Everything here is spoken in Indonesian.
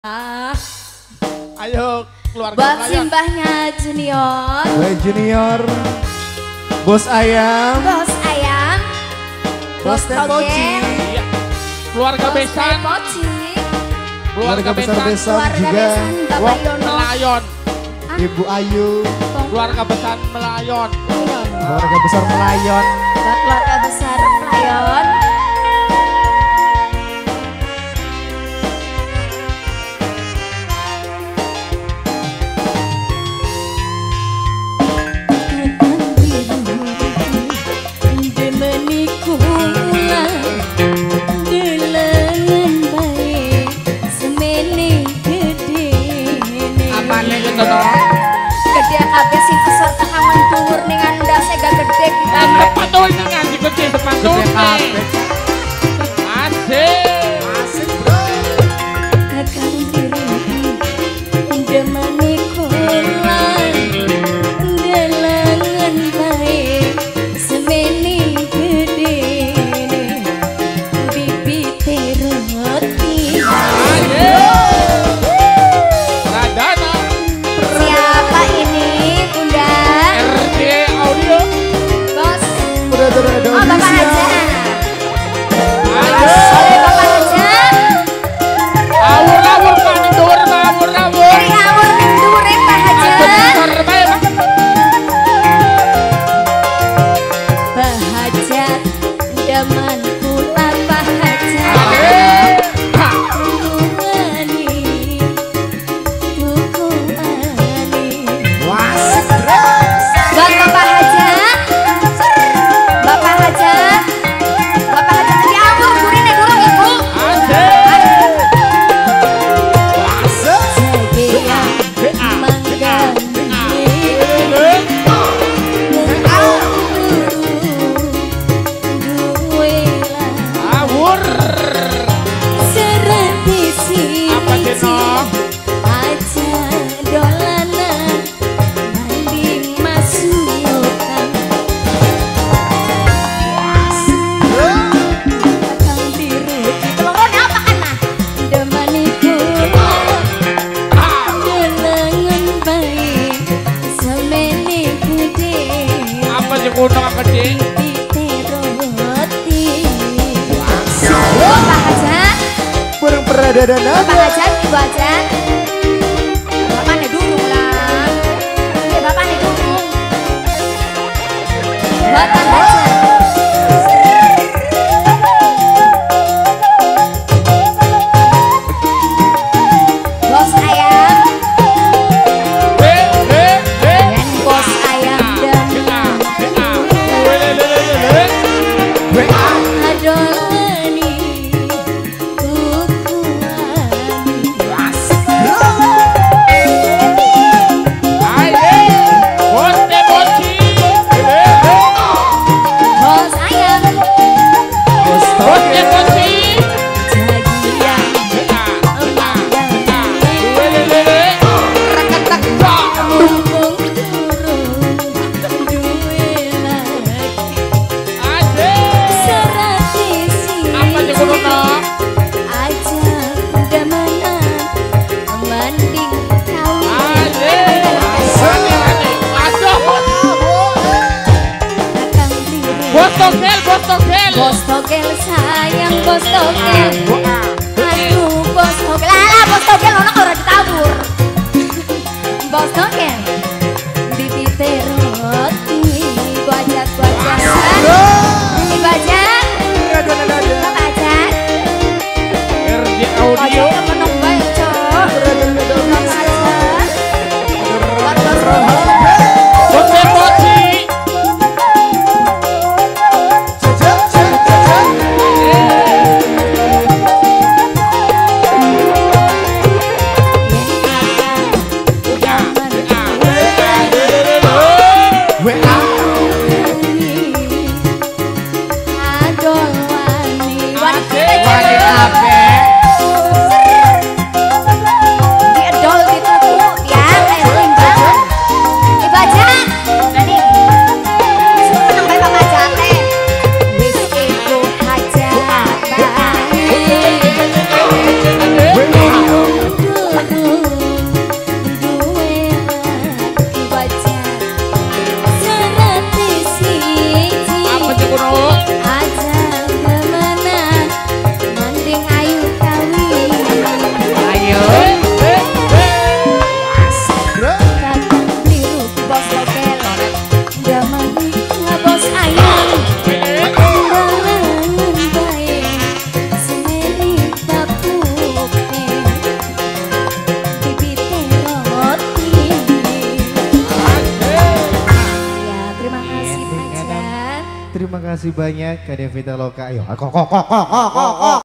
Ayo keluarga buat simbahnya Junior. Hai Junior, Bos Ayam, Bos Ayam, Bos Tempoci, iya. Keluarga Besan, keluarga besar Besan juga, Besan, Bapak Yono, Melayon, Ibu Ayu, keluarga besar Melayon, keluarga besar Melayon, keluarga besar Melayon. Gede kabeh sing kesel tekan mendur ning anu ndase gak gede kita. Betul ini nganti gede sepatu. Asik. asik bro. Kakang diri demane kula delengen bae semene gedene bibite roti. Radana. Siapa ini Bunda? RD Audio. Bos. Udah ada Oh Bapak audisi ya. Haja. Oleh Bapak Haja. Awur-awur Pak Ndur, awur-awur. Dari awal mendur Pak Haja. Pak Haja daman kula Pak Haja. Asik bro. Buat Bapak Haja. Bapak Haja. Bapak Haja di awal burine durung ya Bu. Asik. Jaya mangga. Awur. Apa Jeno? Aja dolanan banding masukan Bro. kakang biru kelorone apa kana demaniku delengen bae semene gede Apa yang undang gede? roti. Bapak Haja, Burung perada dan Bapak Haja, Ibu Haja. Bapaknya durung lah. Ya bapaknya durung. Bapak Haja. Bos Ayam, dan Bos Ayam dan adolani Bos Ayam, jagian mumpung turun duwe lagi seratisi aja damanan mending kau kakang diri Bos Togel sayang Bos Togel. Aduh Bos Togel, alah Bos Togel ono ora ditabur. Bos Togel bibite roti bajak ibajak Bapak Ajak Audio. ayo menung bae cok Bapak Ajak buat Bos Togel. kasih banyak Kak Devita Loka. Ayo, kok.